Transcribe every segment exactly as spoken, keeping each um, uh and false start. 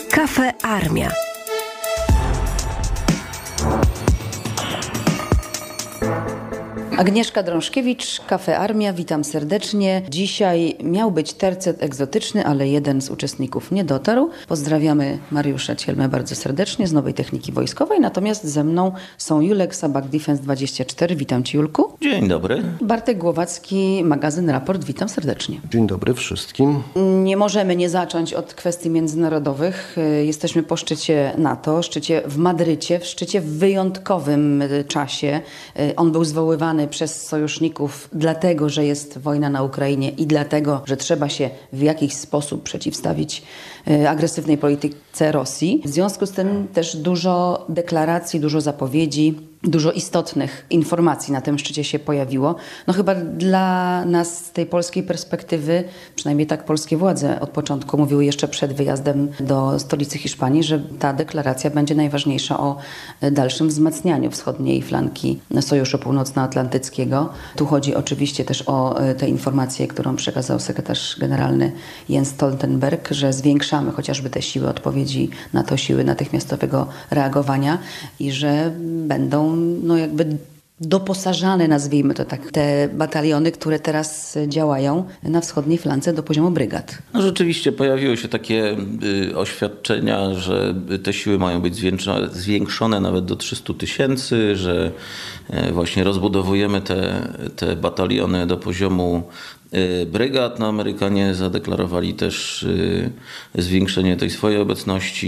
Kafe Armia. Agnieszka Drążkiewicz, Kafe Armia, witam serdecznie. Dzisiaj miał być tercet egzotyczny, ale jeden z uczestników nie dotarł. Pozdrawiamy Mariusza Cielmę bardzo serdecznie z Nowej Techniki Wojskowej, natomiast ze mną są Julek Sabak Defense dwadzieścia cztery. Witam Cię, Julku. Dzień dobry. Bartek Głowacki, magazyn Raport. Witam serdecznie. Dzień dobry wszystkim. Nie możemy nie zacząć od kwestii międzynarodowych. Jesteśmy po szczycie NATO, szczycie w Madrycie, w szczycie w wyjątkowym czasie. On był zwoływany przez sojuszników dlatego, że jest wojna na Ukrainie i dlatego, że trzeba się w jakiś sposób przeciwstawić agresywnej polityce Rosji. W związku z tym też dużo deklaracji, dużo zapowiedzi, dużo istotnych informacji na tym szczycie się pojawiło. No chyba dla nas z tej polskiej perspektywy, przynajmniej tak polskie władze od początku mówiły jeszcze przed wyjazdem do stolicy Hiszpanii, że ta deklaracja będzie najważniejsza o dalszym wzmacnianiu wschodniej flanki Sojuszu Północnoatlantyckiego. Tu chodzi oczywiście też o tę informację, którą przekazał sekretarz generalny Jens Stoltenberg, że zwiększamy chociażby te siły odpowiedzi na to, siły natychmiastowego reagowania i że będą no jakby doposażane, nazwijmy to tak, te bataliony, które teraz działają na wschodniej flance do poziomu brygad. No rzeczywiście pojawiły się takie y, oświadczenia, że te siły mają być zwiększone, zwiększone nawet do trzystu tysięcy, że y, właśnie rozbudowujemy te, te bataliony do poziomu brygad. No, Amerykanie zadeklarowali też y, zwiększenie tej swojej obecności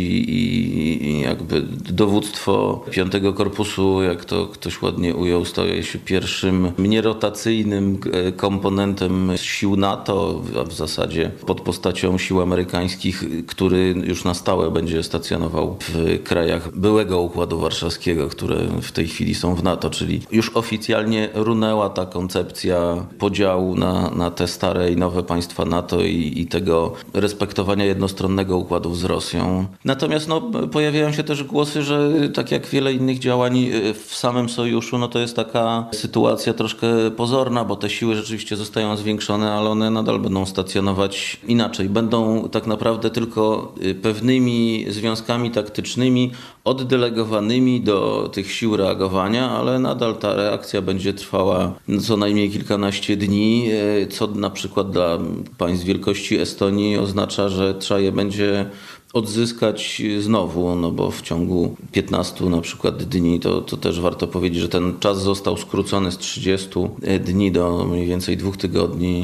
i, i jakby dowództwo piątego Korpusu, jak to ktoś ładnie ujął, staje się pierwszym nierotacyjnym komponentem sił NATO, a w zasadzie pod postacią sił amerykańskich, który już na stałe będzie stacjonował w krajach byłego Układu Warszawskiego, które w tej chwili są w NATO, czyli już oficjalnie runęła ta koncepcja podziału na, na te stare i nowe państwa NATO i, i tego respektowania jednostronnego układu z Rosją. Natomiast no, pojawiają się też głosy, że tak jak wiele innych działań w samym sojuszu, no to jest taka sytuacja troszkę pozorna, bo te siły rzeczywiście zostają zwiększone, ale one nadal będą stacjonować inaczej. Będą tak naprawdę tylko pewnymi związkami taktycznymi oddelegowanymi do tych sił reagowania, ale nadal ta reakcja będzie trwała co najmniej kilkanaście dni, co na przykład dla państw wielkości Estonii oznacza, że trzeba je będzie odzyskać znowu, no bo w ciągu piętnastu na przykład dni, to, to też warto powiedzieć, że ten czas został skrócony z trzydziestu dni do mniej więcej dwóch tygodni,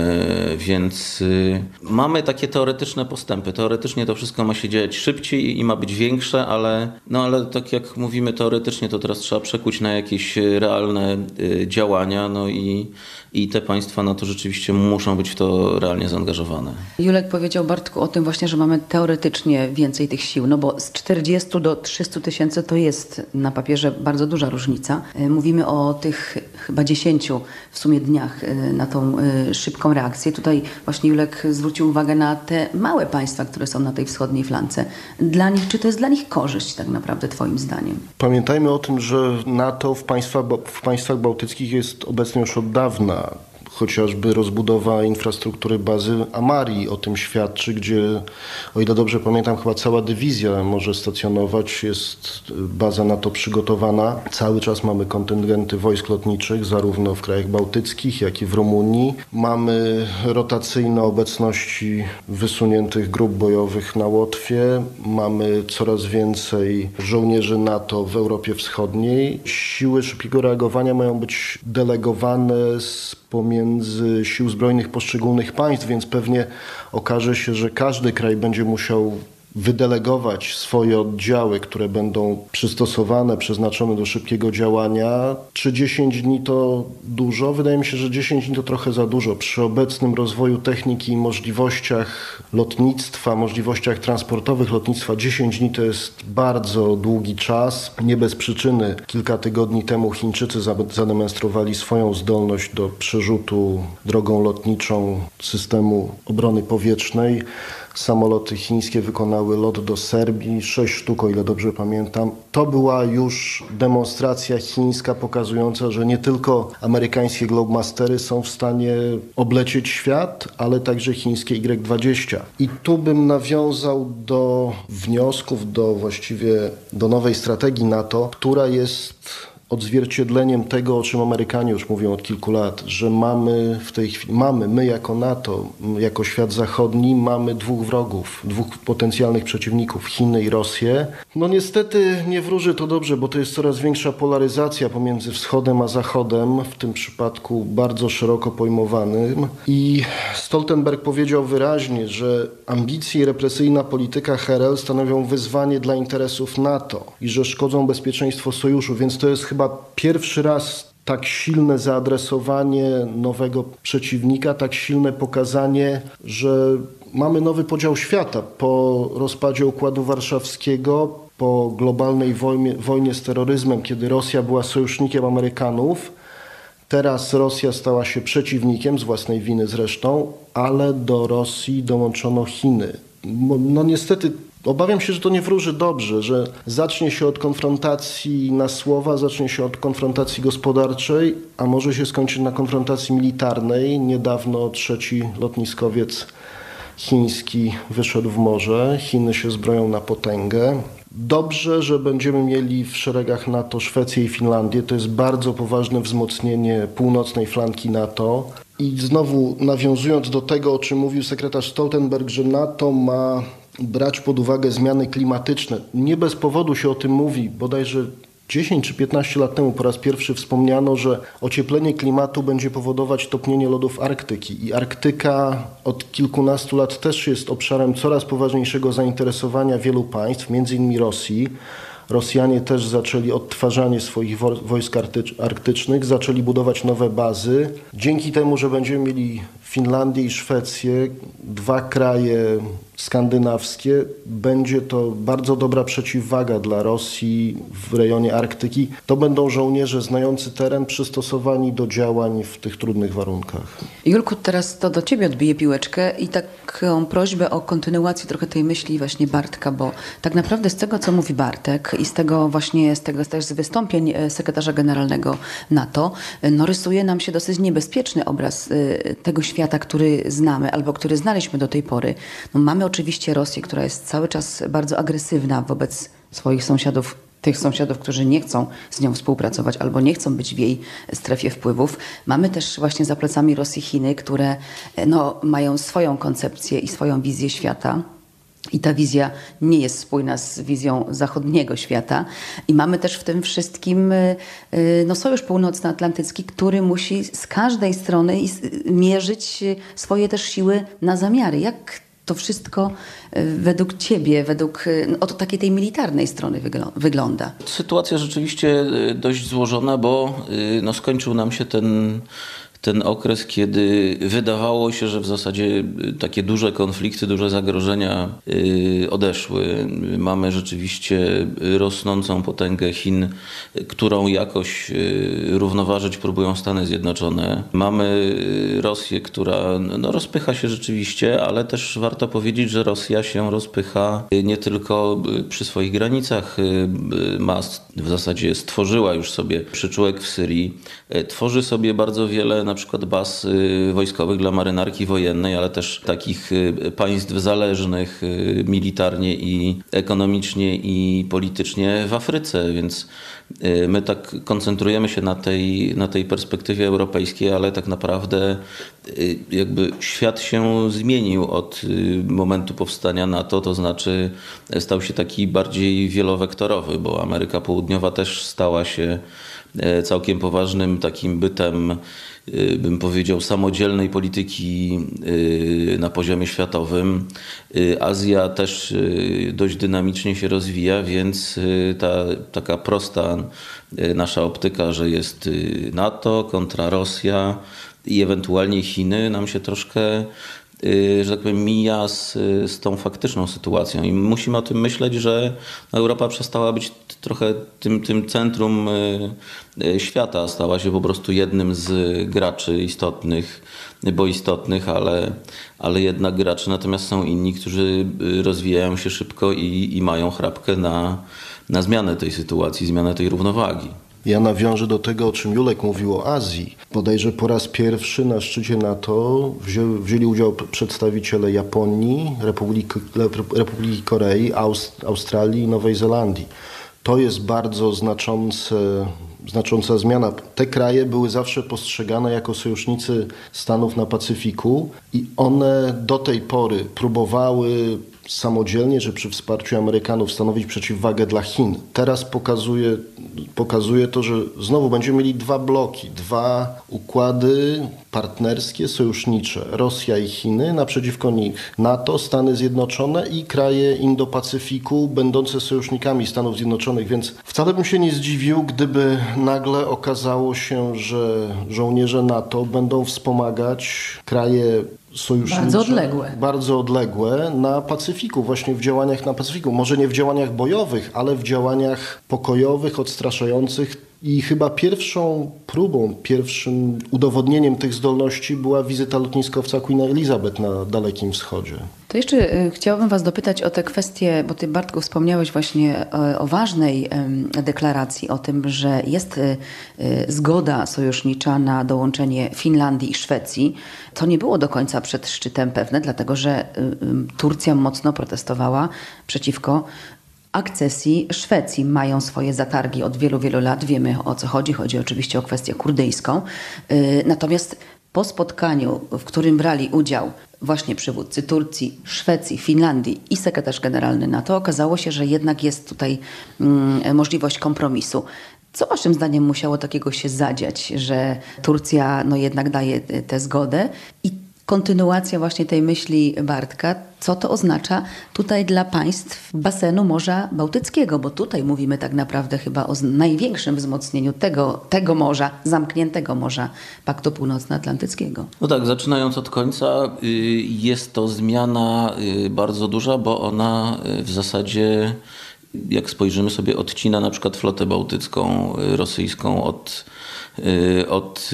e, więc y, mamy takie teoretyczne postępy. Teoretycznie to wszystko ma się dziać szybciej i ma być większe, ale, no ale tak jak mówimy teoretycznie, to teraz trzeba przekuć na jakieś realne y, działania, no i, i te państwa na to rzeczywiście muszą być w to realnie zaangażowane. Julek powiedział, Bartku, o tym właśnie, że mamy teoretycznie więcej tych sił, no bo z czterdziestu do trzystu tysięcy to jest na papierze bardzo duża różnica. Mówimy o tych chyba dziesięciu w sumie dniach na tą szybką reakcję. Tutaj właśnie Julek zwrócił uwagę na te małe państwa, które są na tej wschodniej flance. Dla nich, czy to jest dla nich korzyść tak naprawdę twoim zdaniem? Pamiętajmy o tym, że NATO w państwach, w państwach bałtyckich jest obecnie już od dawna. Chociażby rozbudowa infrastruktury bazy Amarii o tym świadczy, gdzie, o ile dobrze pamiętam, chyba cała dywizja może stacjonować, jest baza NATO przygotowana. Cały czas mamy kontyngenty wojsk lotniczych, zarówno w krajach bałtyckich, jak i w Rumunii. Mamy rotacyjne obecności wysuniętych grup bojowych na Łotwie. Mamy coraz więcej żołnierzy NATO w Europie Wschodniej. Siły szybkiego reagowania mają być delegowane z pomiędzy sił zbrojnych poszczególnych państw, więc pewnie okaże się, że każdy kraj będzie musiał wydelegować swoje oddziały, które będą przystosowane, przeznaczone do szybkiego działania. Czy dziesięć dni to dużo? Wydaje mi się, że dziesięć dni to trochę za dużo. Przy obecnym rozwoju techniki i możliwościach lotnictwa, możliwościach transportowych lotnictwa, dziesięć dni to jest bardzo długi czas. Nie bez przyczyny kilka tygodni temu Chińczycy zademonstrowali swoją zdolność do przerzutu drogą lotniczą systemu obrony powietrznej. samoloty chińskie wykonały lot do Serbii, sześć sztuk, o ile dobrze pamiętam. To była już demonstracja chińska pokazująca, że nie tylko amerykańskie Globemastery są w stanie oblecieć świat, ale także chińskie Y dwadzieścia. I tu bym nawiązał do wniosków, do właściwie do nowej strategii NATO, która jest odzwierciedleniem tego, o czym Amerykanie już mówią od kilku lat, że mamy w tej chwili, mamy, my jako NATO, jako świat zachodni, mamy dwóch wrogów, dwóch potencjalnych przeciwników, Chiny i Rosję. No niestety nie wróży to dobrze, bo to jest coraz większa polaryzacja pomiędzy wschodem a zachodem, w tym przypadku bardzo szeroko pojmowanym. I Stoltenberg powiedział wyraźnie, że ambicje i represyjna polityka H R L stanowią wyzwanie dla interesów NATO i że szkodzą bezpieczeństwu sojuszu, więc to jest chyba pierwszy raz tak silne zaadresowanie nowego przeciwnika, tak silne pokazanie, że mamy nowy podział świata po rozpadzie Układu Warszawskiego, po globalnej wojnie, wojnie z terroryzmem, kiedy Rosja była sojusznikiem Amerykanów. Teraz Rosja stała się przeciwnikiem, z własnej winy zresztą, ale do Rosji dołączono Chiny. No niestety obawiam się, że to nie wróży dobrze, że zacznie się od konfrontacji na słowa, zacznie się od konfrontacji gospodarczej, a może się skończyć na konfrontacji militarnej. Niedawno trzeci lotniskowiec chiński wyszedł w morze. Chiny się zbroją na potęgę. Dobrze, że będziemy mieli w szeregach NATO Szwecję i Finlandię. To jest bardzo poważne wzmocnienie północnej flanki NATO. I znowu nawiązując do tego, o czym mówił sekretarz Stoltenberg, że NATO ma brać pod uwagę zmiany klimatyczne. Nie bez powodu się o tym mówi. Bodajże dziesięć czy piętnaście lat temu po raz pierwszy wspomniano, że ocieplenie klimatu będzie powodować topnienie lodów Arktyki. I Arktyka od kilkunastu lat też jest obszarem coraz poważniejszego zainteresowania wielu państw, między innymi Rosji. Rosjanie też zaczęli odtwarzanie swoich wojsk arktycznych, zaczęli budować nowe bazy. Dzięki temu, że będziemy mieli Finlandię i Szwecję, dwa kraje skandynawskie, będzie to bardzo dobra przeciwwaga dla Rosji w rejonie Arktyki. To będą żołnierze znający teren, przystosowani do działań w tych trudnych warunkach. Julku, teraz to do ciebie odbiję piłeczkę i taką prośbę o kontynuację trochę tej myśli właśnie Bartka, bo tak naprawdę z tego, co mówi Bartek i z tego właśnie, z tego też z wystąpień sekretarza generalnego NATO, no rysuje nam się dosyć niebezpieczny obraz tego świata, który znamy albo który znaliśmy do tej pory. No, mamy oczywiście Rosję, która jest cały czas bardzo agresywna wobec swoich sąsiadów, tych sąsiadów, którzy nie chcą z nią współpracować albo nie chcą być w jej strefie wpływów. Mamy też właśnie za plecami Rosji Chiny, które no, mają swoją koncepcję i swoją wizję świata. I ta wizja nie jest spójna z wizją zachodniego świata. I mamy też w tym wszystkim no, Sojusz Północnoatlantycki, który musi z każdej strony mierzyć swoje też siły na zamiary. Jak to wszystko według ciebie, według no, od takiej tej militarnej strony wygląda? Sytuacja rzeczywiście dość złożona, bo no, skończył nam się ten ten okres, kiedy wydawało się, że w zasadzie takie duże konflikty, duże zagrożenia odeszły. Mamy rzeczywiście rosnącą potęgę Chin, którą jakoś równoważyć próbują Stany Zjednoczone. Mamy Rosję, która no, rozpycha się rzeczywiście, ale też warto powiedzieć, że Rosja się rozpycha nie tylko przy swoich granicach. Ma, w zasadzie stworzyła już sobie przyczółek w Syrii. Tworzy sobie bardzo wiele na przykład baz wojskowych dla marynarki wojennej, ale też takich państw zależnych militarnie i ekonomicznie i politycznie w Afryce, więc my tak koncentrujemy się na tej, na tej perspektywie europejskiej, ale tak naprawdę jakby świat się zmienił od momentu powstania NATO, to znaczy stał się taki bardziej wielowektorowy, bo Ameryka Południowa też stała się całkiem poważnym takim bytem, bym powiedział, samodzielnej polityki na poziomie światowym. Azja też dość dynamicznie się rozwija, więc ta taka prosta nasza optyka, że jest NATO kontra Rosja i ewentualnie Chiny, nam się troszkę że tak powiem, mija z, z tą faktyczną sytuacją. I musimy o tym myśleć, że Europa przestała być trochę tym, tym centrum świata, stała się po prostu jednym z graczy istotnych, bo istotnych, ale, ale jednak graczy. Natomiast są inni, którzy rozwijają się szybko i, i mają chrapkę na, na zmianę tej sytuacji, zmianę tej równowagi. Ja nawiążę do tego, o czym Julek mówił o Azji. Bodajże po raz pierwszy na szczycie NATO wzięli, wzięli udział przedstawiciele Japonii, Republiki, Republiki Korei, Aust, Australii i Nowej Zelandii. To jest bardzo znaczące, znacząca zmiana. Te kraje były zawsze postrzegane jako sojusznicy Stanów na Pacyfiku i one do tej pory próbowały samodzielnie, czy przy wsparciu Amerykanów stanowić przeciwwagę dla Chin. Teraz pokazuje, pokazuje to, że znowu będziemy mieli dwa bloki, dwa układy partnerskie, sojusznicze. Rosja i Chiny, naprzeciwko nich NATO, Stany Zjednoczone i kraje Indo-Pacyfiku będące sojusznikami Stanów Zjednoczonych, więc wcale bym się nie zdziwił, gdyby nagle okazało się, że żołnierze NATO będą wspomagać kraje sojusznicze, bardzo odległe. bardzo odległe na Pacyfiku, właśnie w działaniach na Pacyfiku. Może nie w działaniach bojowych, ale w działaniach pokojowych, odstraszających. I chyba pierwszą próbą, pierwszym udowodnieniem tych zdolności była wizyta lotniskowca Queen Elizabeth na Dalekim Wschodzie. To jeszcze y, chciałabym was dopytać o te kwestie, bo ty, Bartku, wspomniałeś właśnie o, o ważnej y, deklaracji, o tym, że jest y, y, zgoda sojusznicza na dołączenie Finlandii i Szwecji. To nie było do końca przed szczytem pewne, dlatego że y, y, Turcja mocno protestowała przeciwko akcesji Szwecji. Mają swoje zatargi od wielu, wielu lat. Wiemy, o co chodzi. Chodzi oczywiście o kwestię kurdyjską. Yy, natomiast po spotkaniu, w którym brali udział właśnie przywódcy Turcji, Szwecji, Finlandii i sekretarz generalny NATO, okazało się, że jednak jest tutaj yy, możliwość kompromisu. Co waszym zdaniem musiało takiego się zadziać, że Turcja no jednak daje tę zgodę i kontynuacja właśnie tej myśli Bartka, co to oznacza tutaj dla państw basenu Morza Bałtyckiego, bo tutaj mówimy tak naprawdę chyba o największym wzmocnieniu tego, tego morza, zamkniętego morza Paktu Północnoatlantyckiego. No tak, zaczynając od końca, jest to zmiana bardzo duża, bo ona w zasadzie, jak spojrzymy sobie, odcina na przykład flotę bałtycką rosyjską od od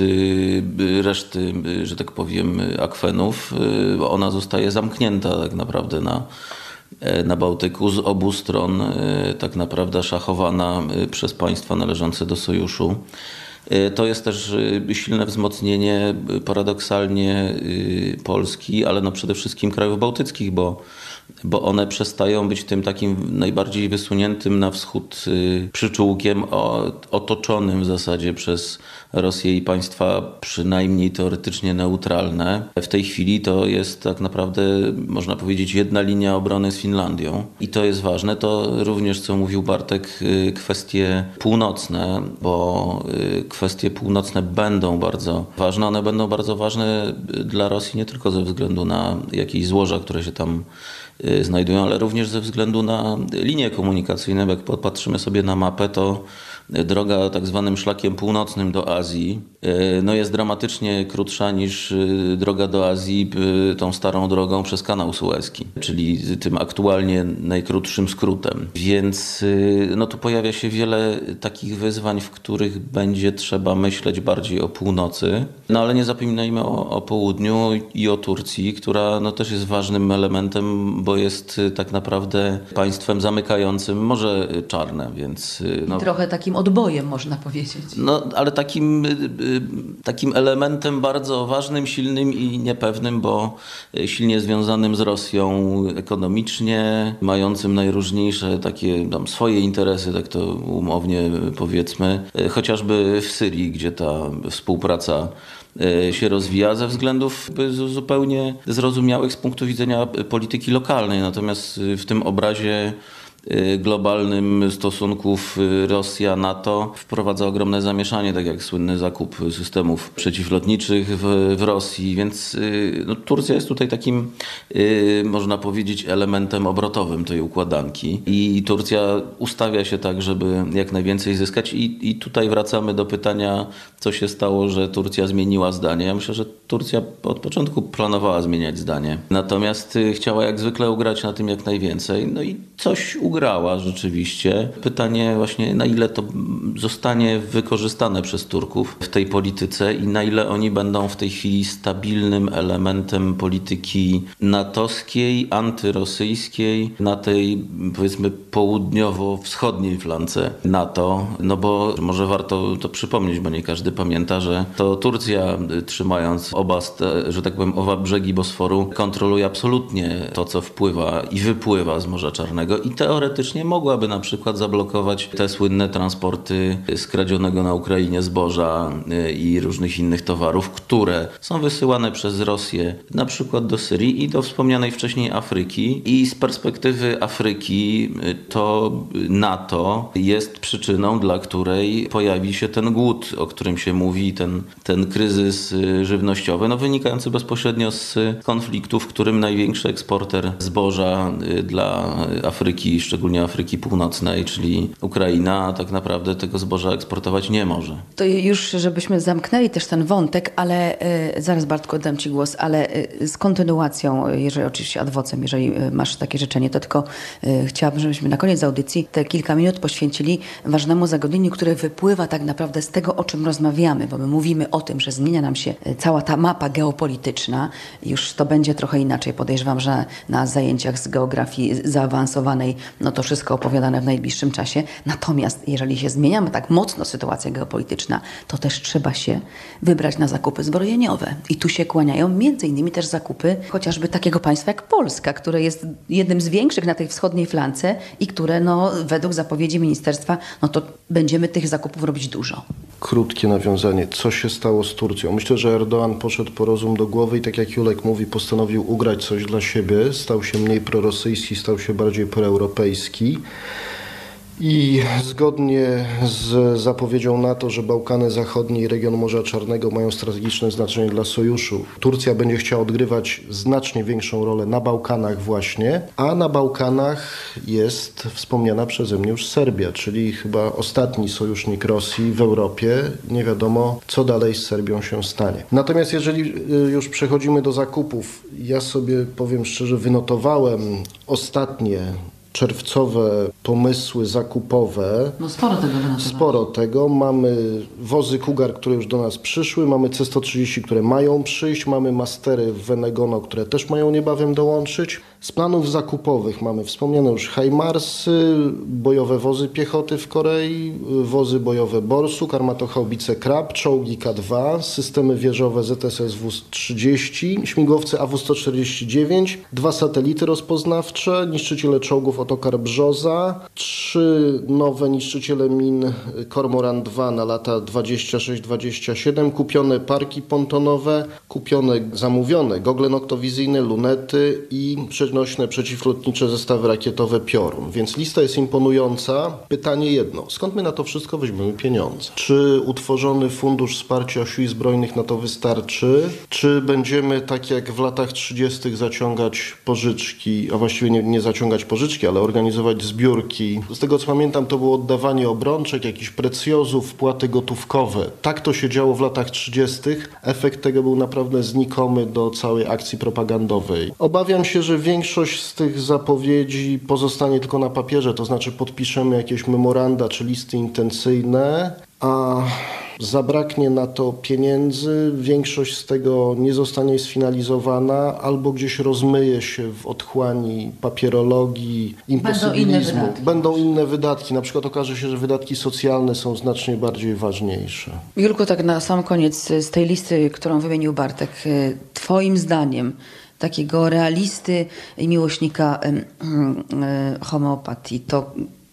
reszty, że tak powiem, akwenów. Ona zostaje zamknięta tak naprawdę na, na Bałtyku z obu stron, tak naprawdę szachowana przez państwa należące do sojuszu. To jest też silne wzmocnienie paradoksalnie Polski, ale no przede wszystkim krajów bałtyckich, bo bo one przestają być tym takim najbardziej wysuniętym na wschód przyczółkiem otoczonym w zasadzie przez Rosję i państwa przynajmniej teoretycznie neutralne. W tej chwili to jest tak naprawdę, można powiedzieć, jedna linia obrony z Finlandią. I to jest ważne. To również, co mówił Bartek, kwestie północne, bo kwestie północne będą bardzo ważne. One będą bardzo ważne dla Rosji nie tylko ze względu na jakieś złoża, które się tam znajdują, ale również ze względu na linie komunikacyjne. Jak popatrzymy sobie na mapę, to droga tak zwanym szlakiem północnym do Azji no jest dramatycznie krótsza niż droga do Azji tą starą drogą przez kanał Suezki, czyli tym aktualnie najkrótszym skrótem. Więc no tu pojawia się wiele takich wyzwań, w których będzie trzeba myśleć bardziej o północy. No ale nie zapominajmy o, o południu i o Turcji, która no też jest ważnym elementem, bo jest tak naprawdę państwem zamykającym Morze Czarne, więc... No, I trochę takim odbojem, można powiedzieć. No, ale takim, takim elementem bardzo ważnym, silnym i niepewnym, bo silnie związanym z Rosją ekonomicznie, mającym najróżniejsze takie tam swoje interesy, tak to umownie powiedzmy, chociażby w Syrii, gdzie ta współpraca się rozwija ze względów zupełnie zrozumiałych z punktu widzenia polityki lokalnej. Natomiast w tym obrazie globalnym stosunków Rosja-NATO wprowadza ogromne zamieszanie, tak jak słynny zakup systemów przeciwlotniczych w, w Rosji, więc no, Turcja jest tutaj takim, można powiedzieć, elementem obrotowym tej układanki i Turcja ustawia się tak, żeby jak najwięcej zyskać i, i tutaj wracamy do pytania, co się stało, że Turcja zmieniła zdanie. Ja myślę, że Turcja od początku planowała zmieniać zdanie, natomiast chciała jak zwykle ugrać na tym jak najwięcej, no i coś ugrała rzeczywiście. Pytanie właśnie, na ile to zostanie wykorzystane przez Turków w tej polityce i na ile oni będą w tej chwili stabilnym elementem polityki natowskiej, antyrosyjskiej, na tej powiedzmy południowo-wschodniej flance NATO. No bo może warto to przypomnieć, bo nie każdy pamięta, że to Turcja, trzymając oba, że tak powiem, oba brzegi Bosforu, kontroluje absolutnie to, co wpływa i wypływa z Morza Czarnego i teoretycznie mogłaby na przykład zablokować te słynne transporty skradzionego na Ukrainie zboża i różnych innych towarów, które są wysyłane przez Rosję na przykład do Syrii i do wspomnianej wcześniej Afryki. I z perspektywy Afryki to NATO jest przyczyną, dla której pojawi się ten głód, o którym się mówi, ten, ten kryzys żywnościowy, no wynikający bezpośrednio z konfliktu, w którym największy eksporter zboża dla Afryki, szczególnie Afryki Północnej, czyli Ukraina, tak naprawdę tego zboża eksportować nie może. To już, żebyśmy zamknęli też ten wątek, ale y, zaraz Bartku oddam Ci głos, ale y, z kontynuacją, jeżeli oczywiście ad vocem, jeżeli y, masz takie życzenie, to tylko y, chciałabym, żebyśmy na koniec audycji te kilka minut poświęcili ważnemu zagadnieniu, które wypływa tak naprawdę z tego, o czym rozmawiamy, bo my mówimy o tym, że zmienia nam się cała ta mapa geopolityczna. Już to będzie trochę inaczej. Podejrzewam, że na zajęciach z geografii zaawansowanej, no to wszystko opowiadane w najbliższym czasie. Natomiast jeżeli się zmieniamy tak mocno sytuacja geopolityczna, to też trzeba się wybrać na zakupy zbrojeniowe. I tu się kłaniają między innymi też zakupy chociażby takiego państwa jak Polska, które jest jednym z większych na tej wschodniej flance i które no, według zapowiedzi ministerstwa, no to będziemy tych zakupów robić dużo. Krótkie nawiązanie. Co się stało z Turcją? Myślę, że Erdoğan poszedł po rozum do głowy i tak jak Julek mówi, postanowił ugrać coś dla siebie. Stał się mniej prorosyjski, stał się bardziej proeuropejski. I zgodnie z zapowiedzią NATO, że Bałkany Zachodnie i region Morza Czarnego mają strategiczne znaczenie dla sojuszu, Turcja będzie chciała odgrywać znacznie większą rolę na Bałkanach właśnie, a na Bałkanach jest wspomniana przeze mnie już Serbia, czyli chyba ostatni sojusznik Rosji w Europie. Nie wiadomo, co dalej z Serbią się stanie. Natomiast jeżeli już przechodzimy do zakupów, ja sobie powiem szczerze, wynotowałem ostatnie czerwcowe pomysły zakupowe. No sporo tego wynotowałeś. Sporo tego. Mamy wozy Cougar, które już do nas przyszły, mamy C sto trzydzieści, które mają przyjść, mamy Mastery Venegono, które też mają niebawem dołączyć. Z planów zakupowych mamy wspomniane już HIMARSy, bojowe wozy piechoty w Korei, wozy bojowe Borsuk, armatochaubice Krab, czołgi K dwa, systemy wieżowe Z S S W trzydzieści, śmigłowce A W sto czterdzieści dziewięć, dwa satelity rozpoznawcze, niszczyciele czołgów Otokar Brzoza, trzy nowe niszczyciele min Kormoran dwa na lata dwadzieścia sześć dwadzieścia siedem, kupione parki pontonowe, kupione, zamówione gogle noktowizyjne, lunety i przenośne przeciwlotnicze zestawy rakietowe Piorun. Więc lista jest imponująca. Pytanie jedno. Skąd my na to wszystko weźmiemy pieniądze? Czy utworzony Fundusz Wsparcia Sił Zbrojnych na to wystarczy? Czy będziemy tak jak w latach trzydziestych zaciągać pożyczki, a właściwie nie, nie zaciągać pożyczki, ale organizować zbiórki? Z tego co pamiętam, to było oddawanie obrączek, jakichś precjozów, wpłaty gotówkowe. Tak to się działo w latach trzydziestych. Efekt tego był naprawdę znikomy do całej akcji propagandowej. Obawiam się, że większość z tych zapowiedzi pozostanie tylko na papierze, to znaczy podpiszemy jakieś memoranda czy listy intencyjne, a zabraknie na to pieniędzy, większość z tego nie zostanie sfinalizowana albo gdzieś rozmyje się w otchłani papierologii, imposybilizmu. Będą inne wydatki. Będą inne wydatki. Na przykład okaże się, że wydatki socjalne są znacznie bardziej ważniejsze. Julku, tak na sam koniec z tej listy, którą wymienił Bartek, twoim zdaniem takiego realisty i miłośnika y, y, homeopatii, to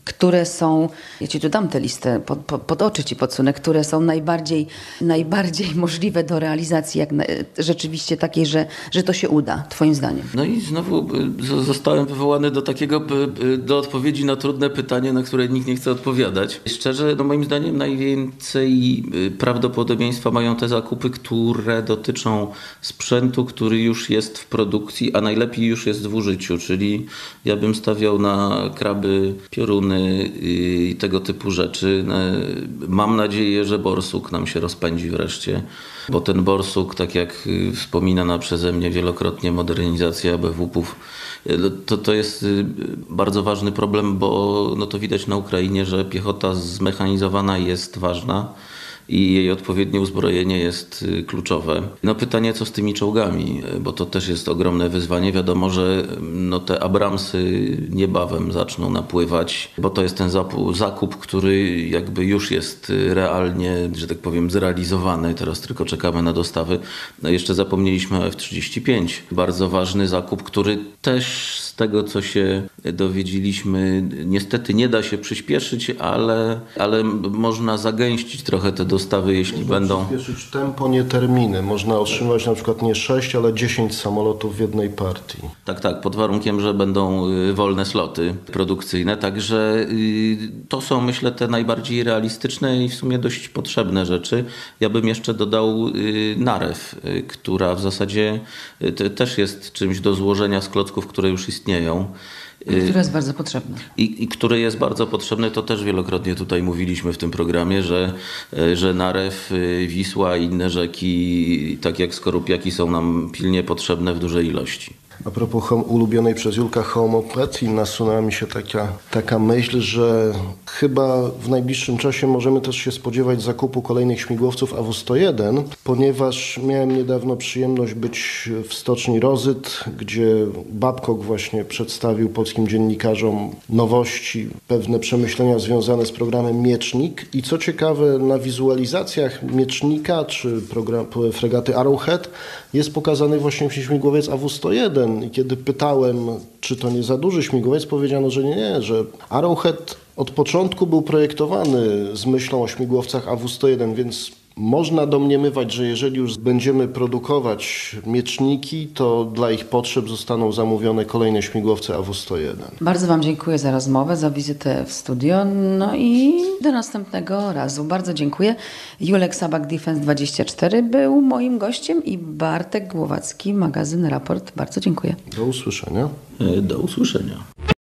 które są, ja ci tu dam tę listę, pod, pod, pod oczy ci podsunę, które są najbardziej, najbardziej możliwe do realizacji, jak na, rzeczywiście takiej, że, że to się uda, twoim zdaniem? No i znowu y, zostałem wywołany do takiego, y, y, do odpowiedzi na trudne pytanie, na które nikt nie chce odpowiadać. Szczerze, no moim zdaniem najwięcej y, prawdopodobieństwa mają te zakupy, które dotyczą sprzętu, który już jest w produkcji, a najlepiej już jest w użyciu, czyli ja bym stawiał na kraby, pioruny i tego typu rzeczy. Mam nadzieję, że borsuk nam się rozpędzi wreszcie, bo ten borsuk, tak jak wspominana przeze mnie wielokrotnie modernizacja B W P-ów, to, to jest bardzo ważny problem, bo no to widać na Ukrainie, że piechota zmechanizowana jest ważna i jej odpowiednie uzbrojenie jest kluczowe. No pytanie, co z tymi czołgami, bo to też jest ogromne wyzwanie. Wiadomo, że no te Abramsy niebawem zaczną napływać, bo to jest ten zakup, który jakby już jest realnie, że tak powiem, zrealizowany. Teraz tylko czekamy na dostawy. No jeszcze zapomnieliśmy o F trzydzieści pięć. Bardzo ważny zakup, który też z tego, co się dowiedzieliśmy, niestety nie da się przyspieszyć, ale, ale można zagęścić trochę te dostawy, jeśli Można będą... przyspieszyć tempo, nie terminy. Można otrzymać na przykład nie sześć, ale dziesięć samolotów w jednej partii. Tak, tak, pod warunkiem, że będą wolne sloty produkcyjne. Także to są, myślę, te najbardziej realistyczne i w sumie dość potrzebne rzeczy. Ja bym jeszcze dodał narew, która w zasadzie też jest czymś do złożenia z klocków, które już istnieją. Które jest bardzo potrzebne. I, I który jest bardzo potrzebny, to też wielokrotnie tutaj mówiliśmy w tym programie, że, że Narew, Wisła i inne rzeki, tak jak skorupiaki, są nam pilnie potrzebne w dużej ilości. A propos hom- ulubionej przez Julka homeopatii, nasunęła mi się taka, taka myśl, że chyba w najbliższym czasie możemy też się spodziewać zakupu kolejnych śmigłowców A W sto jeden, ponieważ miałem niedawno przyjemność być w stoczni Rozyt, gdzie Babcock właśnie przedstawił polskim dziennikarzom nowości, pewne przemyślenia związane z programem Miecznik. I co ciekawe, na wizualizacjach Miecznika czy program, fregaty Arrowhead jest pokazany właśnie śmigłowiec A W sto jeden. I kiedy pytałem, czy to nie za duży śmigłowiec, powiedziano, że nie, nie, że Arrowhead od początku był projektowany z myślą o śmigłowcach A W sto jeden, więc można domniemywać, że jeżeli już będziemy produkować mieczniki, to dla ich potrzeb zostaną zamówione kolejne śmigłowce A W sto jeden. Bardzo wam dziękuję za rozmowę, za wizytę w studio, no i do następnego razu. Bardzo dziękuję. Julek Sabak, Defense dwadzieścia cztery był moim gościem i Bartek Głowacki, magazyn Raport. Bardzo dziękuję. Do usłyszenia. Do usłyszenia.